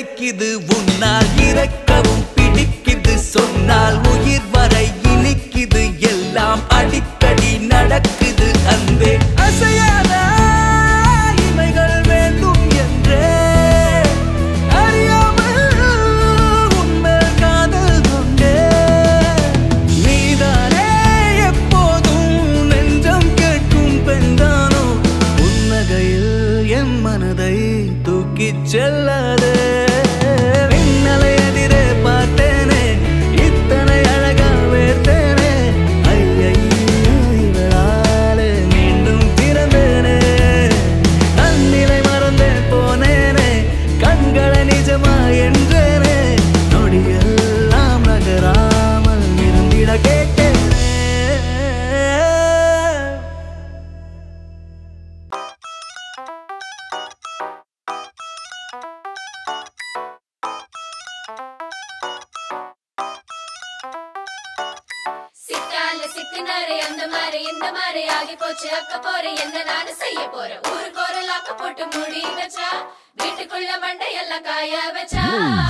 இறைக்குது உன்னால் இறைக்கவும் பிடிக்குது சொன்னால் உயிர் வரை இனிக்குது எல்லாம் அடிக்கடி நடக்குது அன்பே அசையாத இமைகள் வேண்டும் என்றே அறியாமல் உன்மேல் காதல் கொண்டே நீதானே எப்போதும் நெஞ்சம் கேட்கும் பெண்தானோ புன்னகையில் என் மனதை தூக்கிச் செல்லாதே மின்னலை எதிரே பார்த்தேனே இத்தனை அழகா வேர்த்தேனே ஐயையோ இவளாலே மீண்டும் பிறந்தேனே தன்னிலை மறந்தே போனேனே கண்களை நிஜமா என்றேனே நொடியெல்லாம் நகராமல் இருந்திட கேட்டேனே சிக்கால சிக்குனாரே அந்த மாதிரி இந்த மாதிரி ஆகி போச்சு அக்க போற என்ன நானு செய்ய போறேன் ஊருக்கு ஒரு லாக்க போட்டு முடி வச்சா வீட்டுக்குள்ள மண்டை எல்லாம் காய வச்சா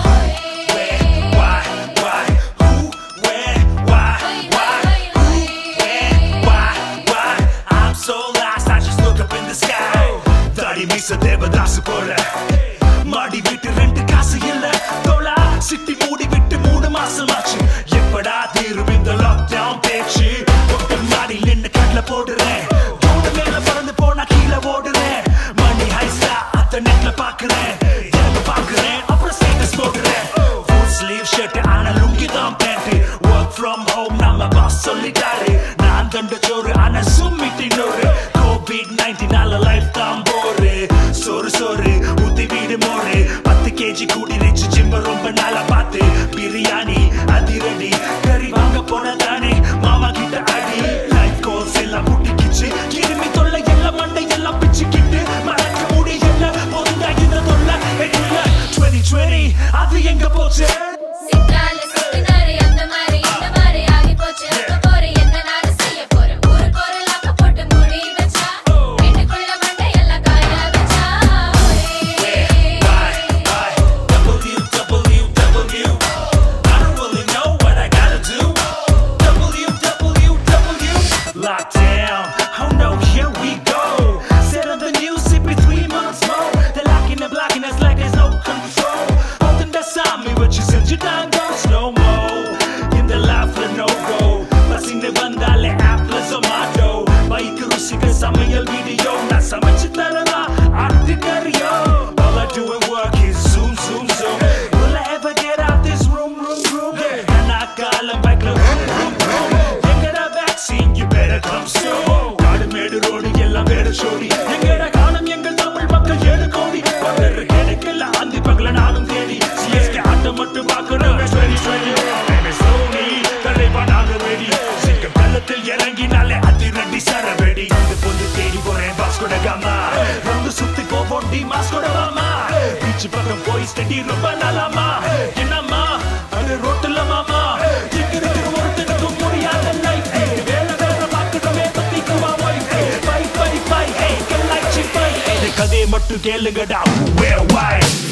I'm so lost, I just look up in the sky. Thadi misa devadasu pola. Madi vittu rendu kaasu illa. Thola city moodi vittu 3 maasam aachu. Eppada theerum indha lockdown pechu. Ottu madi ninnu kadla podren. Thoda mela parandu pona keela odren. Money heista atha netla paakren. Yenga paakren apra status podren. Full sleeve shirt ana lungi dhaan pant. Work from home nama boss sollitaru. Naan danda choru ana summiti noru. COVID-19 ala life dhaan boru. Sorry uthi veedu more. 10 kg koodi rich gym romba nala paathu. Biryani adiradi curry vaanga ponadane mama kitta adi. Life goals ella puttikichu kirimi tolla ella manda ella pichikittu marakka mudiyalla ponda indha tolla edilla 2020 adu enga pochu சிக்கால சிக்குனாரே அந்த மாதிரி இந்த மாதிரி ஆகி போச்சு அக்க போற என்ன நானு செய்ய போறேன் ஊருக்கு ஒரு லாக்க போட்டு முடி வச்சா வீட்டுக்குள்ள மண்டை எல்லாம் காய வச்சா WWW I don't really know what I gotta do. WWW lockdown. Oh no, here we go. Set on the news, sit between months more. They're locking and blocking us like there's no control. Holding us on me, but you said you done goes no more. In the life for no go. Passing the vandale apple tomato. Bike rusika samayal video. Na samachi tarala aarthi kariyo. All I do at work is zoom. Will I ever get out this room? And I call him back room. You get a vaccine, you better come soon. Kaadu medu road ella vera shodi. Engada kaanam engal tamil makkal 7 kodi. Padra kedakella andi pagala naalum thedi. CSK aatam mattu paakra 2020. MS Dhoni thalaiva naanga ready. Sikam kallathil iranginale adirandi saravedi. Indu pondu thedi poren Vasco da Gama. Randu sutti povodi Vasco da Gama. Beach pakam poi steady romba nalama. Enamma adu rotla mama. Ikirukku orthenukku mudiyadha life. Vela paakadave pathikuva wife. Bye hey kallaichi bye. Kade mattu kelungada where why